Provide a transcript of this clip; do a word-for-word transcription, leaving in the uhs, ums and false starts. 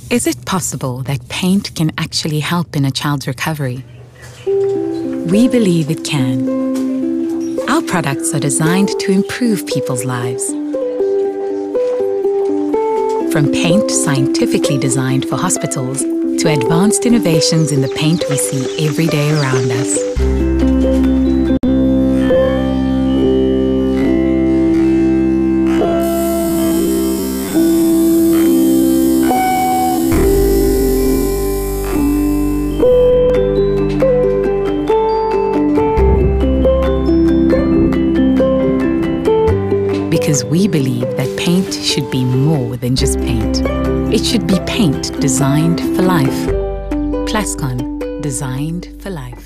Is it possible that paint can actually help in a child's recovery? We believe it can. Our products are designed to improve people's lives. From paint scientifically designed for hospitals to advanced innovations in the paint we see every day around us. Because we believe that paint should be more than just paint. It should be paint designed for life. Plascon, designed for life.